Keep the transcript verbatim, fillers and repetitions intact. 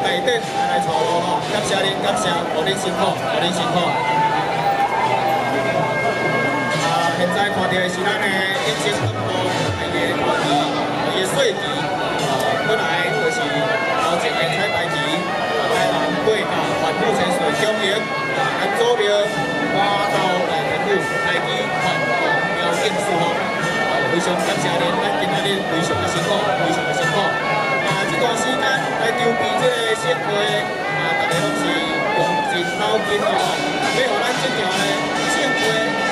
内底来操劳吼，感谢恁，感谢，互恁辛苦，互恁辛苦。啊，现在看到的是咱的演习场部伊个国旗，伊个岁旗，啊，本来就是头前的彩排旗，台南过甲环富清水中营，咱左边花道来环富来去环标警署吼，啊，非常感谢恁，咱今仔日非常的辛苦，非常的辛苦。啊，这段时间来筹备这个盛会，啊，大家拢是用尽脑筋哦，要互咱这场的盛会。